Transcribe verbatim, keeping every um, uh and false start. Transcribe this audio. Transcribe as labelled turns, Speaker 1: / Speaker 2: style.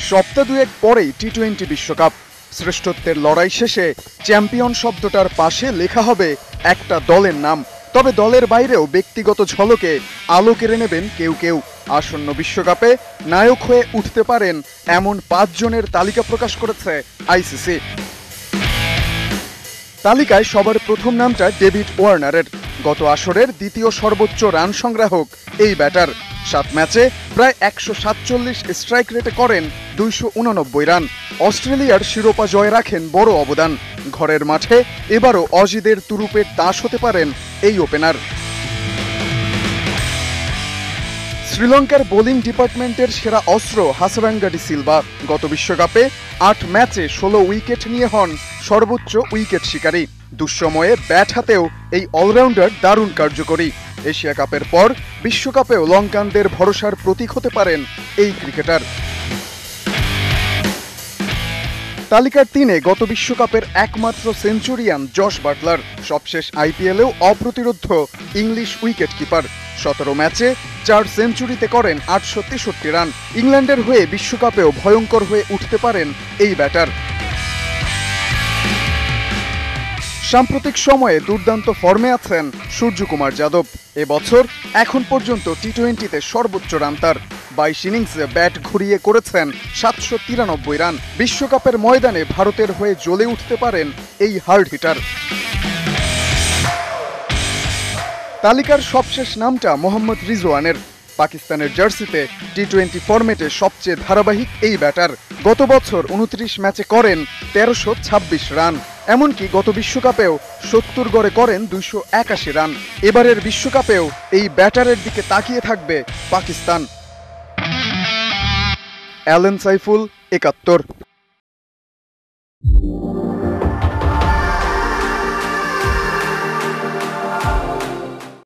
Speaker 1: সপ্তাহ দুয়েক পরেই টি টোয়েন্টি বিশ্বকাপ। শ্রেষ্ঠত্বের লড়াই শেষে চ্যাম্পিয়ন শব্দটার পাশে লেখা হবে একটা দলের নাম। তবে দলের বাইরেও ব্যক্তিগত ঝলকে আলো কেড়ে নেবেন কেউ কেউ। আসন্ন বিশ্বকাপে নায়ক হয়ে উঠতে পারেন এমন পাঁচ জনের তালিকা প্রকাশ করেছে আইসিসি। তালিকায় সবার প্রথম নামটা ডেভিড ওয়ার্নারের। গত আসরের দ্বিতীয় সর্বোচ্চ রান সংগ্রাহক এই ব্যাটার। সাত ম্যাচে প্রায় একশো সাতচল্লিশ স্ট্রাইক রেটে করেন দুইশো উননব্বই রান। অস্ট্রেলিয়ার শিরোপা জয়ে রাখেন বড় অবদান। ঘরের মাঠে এবারও অজিদের তুরুপের দাস হতে পারেন এই ওপেনার। শ্রীলঙ্কার বোলিং ডিপার্টমেন্টের সেরা অস্ত্র হাসারাঙ্গা ডি সিলভা। গত বিশ্বকাপে আট ম্যাচে ষোলো উইকেট নিয়ে হন সর্বোচ্চ উইকেট শিকারী। দুঃসময়ে ব্যাট হাতেও এই অলরাউন্ডার দারুণ কার্যকরী। এশিয়া কাপের পর বিশ্বকাপেও লঙ্কানদের ভরসার প্রতীক হতে পারেন এই ক্রিকেটার। তালিকার তিনে গত বিশ্বকাপের একমাত্র সেঞ্চুরিয়ান জশ বাটলার। সবশেষ আইপিএলেও অপ্রতিরোধ্য ইংলিশ উইকেট কিপার। সতেরো ম্যাচে চার সেঞ্চুরিতে করেন আটশো তেষট্টি রান। ইংল্যান্ডের হয়ে বিশ্বকাপেও ভয়ঙ্কর হয়ে উঠতে পারেন এই ব্যাটার। সাম্প্রতিক সময়ে দুর্দান্ত ফর্মে আছেন সূর্যকুমার যাদব। এবছর এখন পর্যন্ত টি টোয়েন্টিতে সর্বোচ্চ রান তার। বাইশ ইনিংসে ব্যাট ঘুরিয়ে করেছেন সাতশো তিরানব্বই রান। বিশ্বকাপের ময়দানে ভারতের হয়ে জ্বলে উঠতে পারেন এই হার্ড হিটার। তালিকার সবশেষ নামটা মোহাম্মদ রিজওয়ানের। পাকিস্তানের জার্সিতে টি টোয়েন্টি ফরম্যাটে সবচেয়ে ধারাবাহিক এই ব্যাটার। গত বছর উনত্রিশ ম্যাচে করেন তেরোশো ছাব্বিশ রান। এমনকি গত বিশ্বকাপেও সত্তর গড়ে করেন দুইশো একাশি রান। এবারের বিশ্বকাপেও এই ব্যাটারের দিকে তাকিয়ে থাকবে পাকিস্তান। অ্যালেন সাইফুল, একাত্তর।